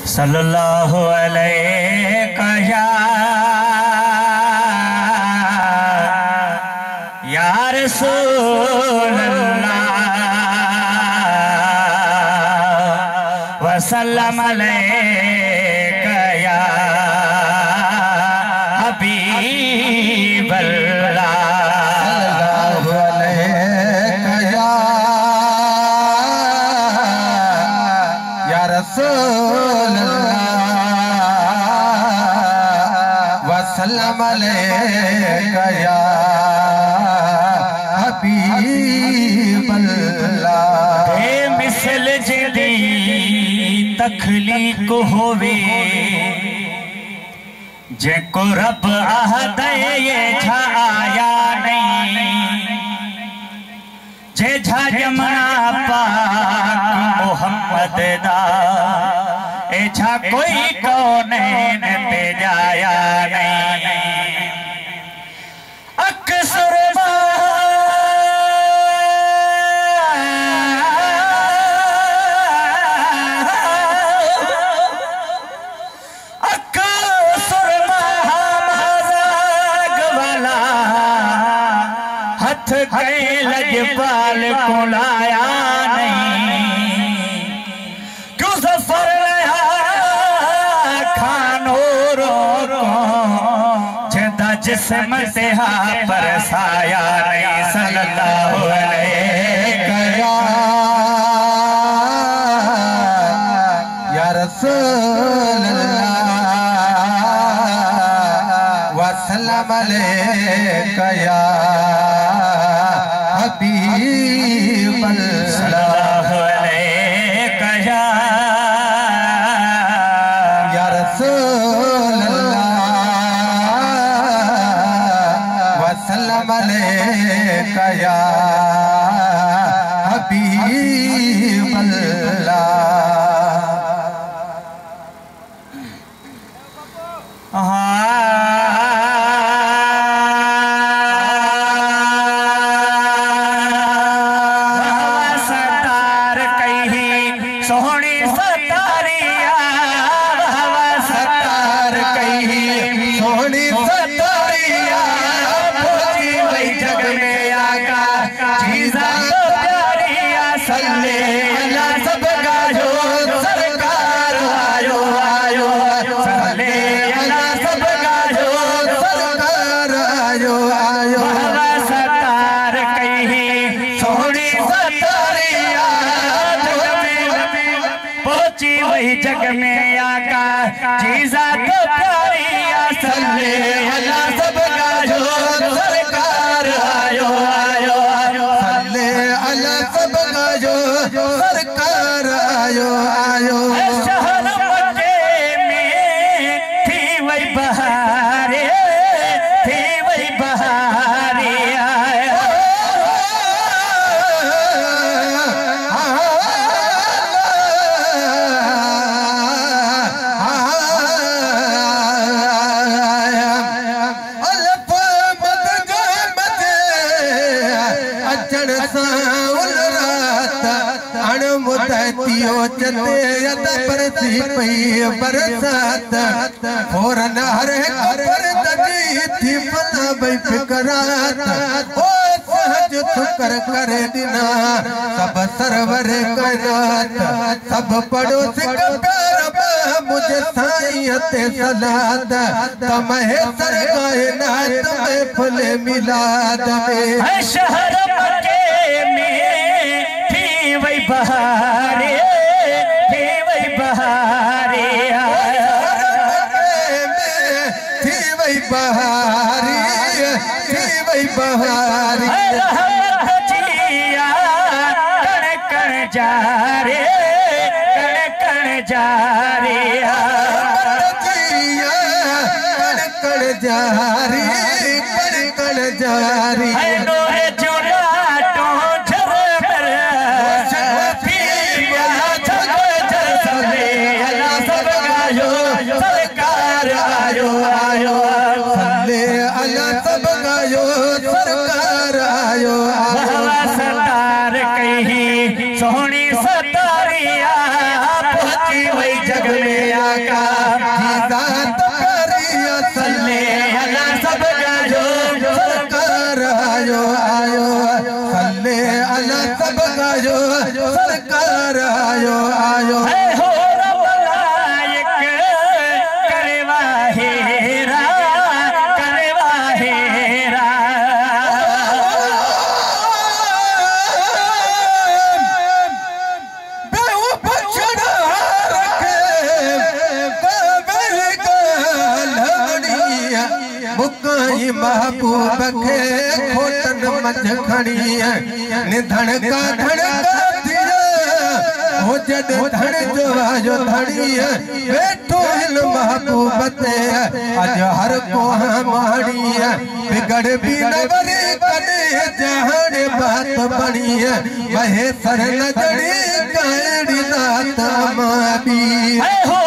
सल्लल्लाहु अलैहि या रसूल अल्लाह वसल्लम अलैका या हबीब अल्लाह सल्लल्लाहु अलैका या रसूल अल्लाह वसल्लम अलैका या हबीब अल्लाह। बेमिसल जिदी तखलीक होवे जेको रब आहदे ये छा आया नहीं जे छा जमना पाक मोहम्मद दा ए छा कोई कौनैन ते जाया नहीं अक्सर कई लजपाल को लाया नहीं क्यों सफर खानो रो जेदा जिस्म से हा परसाया नहीं सल्लल्लाहु अलैहि या रसूल अल्लाह वसल्लम अलैका या हबीब सल्लल्लाहु अलैका या रसूल अल्लाह वसल्लम अलैका या हबीब अल्लाह। सोहनी सतारिया हवा सतार कही सोहनी सतारिया पहुंची वही जग में आका चीजा तो प्यारिया सल्ले अल्लाह सब गायो सरकार आयो आयो सल्ले अल्लाह सब गायो सरकार आयो आयो हवा सतार कही सोहनी सतारिया पहुंची वही जग में आका चीजा तो प्यारिया सल्ले अल्लाह सब गायो सरकार आयो आयो सल्ले अल्लाह सब गायो सरकार आयो आयो। शहर मक्के में थी वही बहारे थी वही बहारे आया चते यद परसी पई बरसात फौरन हर पर दगी थी बना बई फिकरात ओ सहज थुकर करे दिना सब सरवर कायनात सब पड़ोस का प्यार मुझे साईं ते सलात तमहे सर कायनात में फुले मिलाद में शहर मक्के में थी वही बहारे बहारे आया थी वही बहारी थी वही बहारी जिया कण कण जा रे कण कण जा रे जिया कण कण जा री कण कण जा री सरकार आयो आयो सल्ले अल्लाह सब गायो सरकार आयो हवा सतार कही सोहनी सतारिया पहुंची वही जग में आका ज़ात प्यारी सल्ले अला सब गायो सरकार आयो आयो सल्ले अला सब गायो सरकार आयो आयो हो रब करवा हेरा महबूब के खोटन मज खड़ी निधन का धड़का दिया हो जद धड़ जो आयो धड़ी बैठो हिल महबूब ते अज हर को माड़ी बिगड़ भी नवरी कने जहान बात बनी वहे सर नजड़ी काड़ी नात माबी हो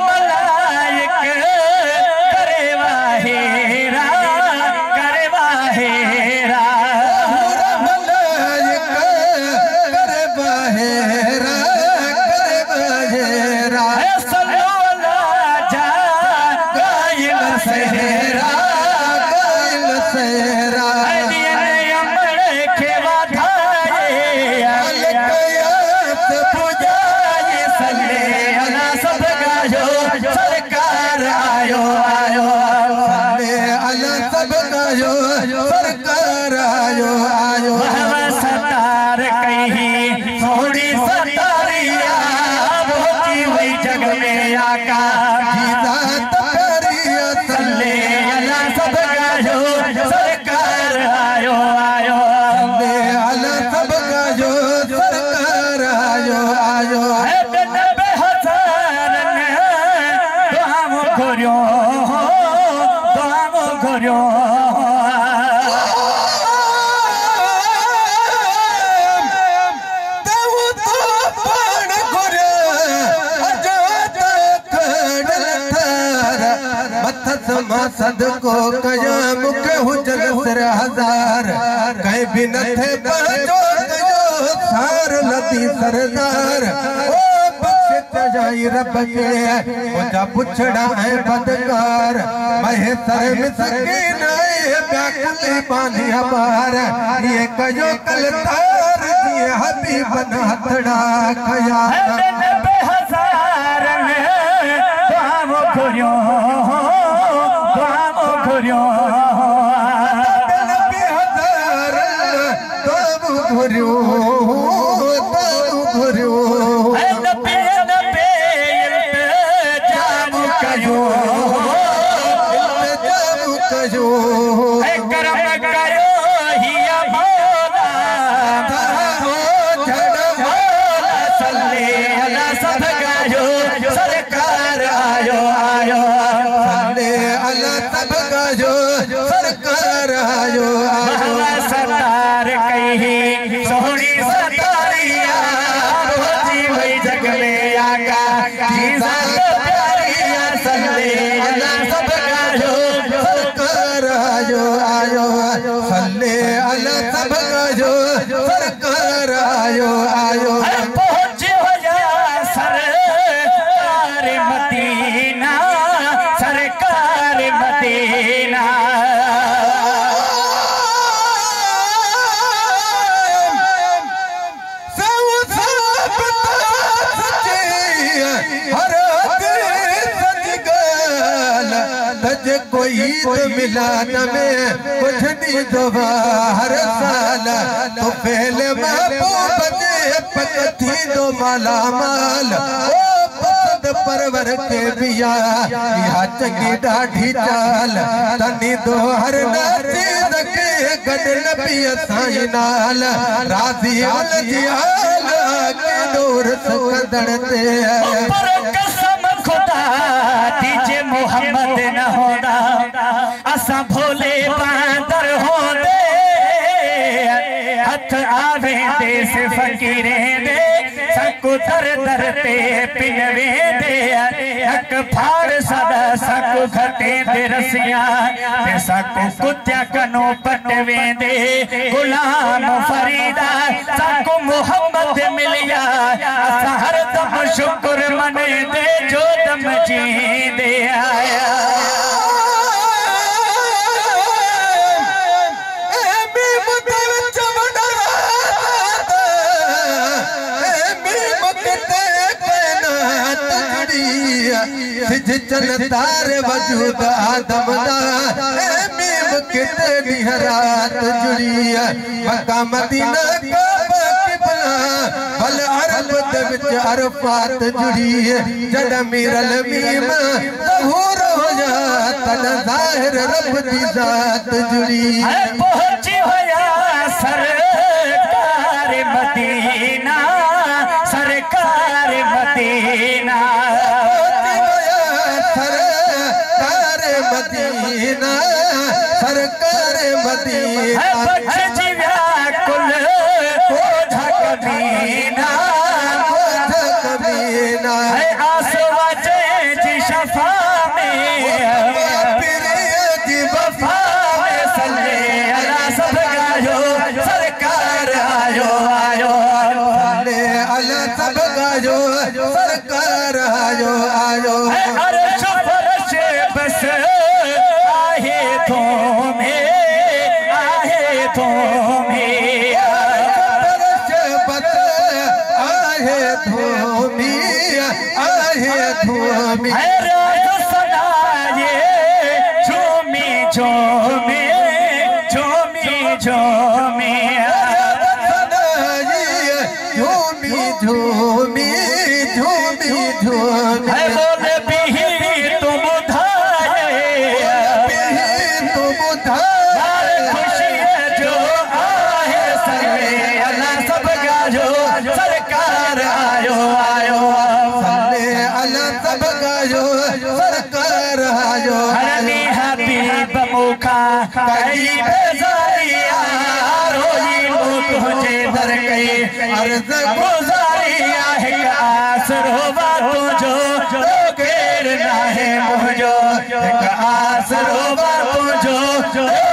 सदको कया मुखे हुजन सिर हजार कहीं भी न थे पाजो कयो सार लदी सरदार ओ बख्श जाई रब के मुझा पुछड़ा है बदकार महे सर में सकीन है प्याकुली बानी हमार ये कयो कल तार ये हबीब न हथड़ा खया बेहजार में दुआओ खुरियो मिलान में कुछ नहीं दुआ हर साल तो पहले महबूब ने पकती दो माला माल ओ पसंद परवर के बिया यहाँ चंगी डाढ़ी चाल तनी दो हर नाची रखे गड नबी साई नाल राजी अल जियाल के दूर सकदड़ते दीजे मोहम्मद न होना असा भोले बांदर होंदे हथ आवे दे से फकीरे दे सकु दर दर ते पिनवे दे हक फाड़ सदा सकु घटे दे हसिया पैसा को कुत्या कनो पट वेंदे गुलाम फरीदा साको मोहम्मद मिलिया असां हर दम शुक्र मने दे जो दम जींदे आया तारे वजूद आदम दा मीम किते दी रात जुड़ी मक्का मदीना काबा किबला बल अरब दे विच अरफात जुड़ी जद मीरल मीम ज़हूर हो जा तद ज़ाहिर रब दी ज़ात जुड़ी पहुंची होया सरकार मदीना सरकार मदीना मदीना सरकार मदीना बच जीव्या कुल ओझा कमीना है आसवा जी शफा में जी वफा में सल्ले अला सब गायो सरकार आयो आयो सल्ले अला सब गायो सरकार आयो आयो अर्श फर्श बस आसरो बातों जो घेर ना है मुझो आसरो बातों जो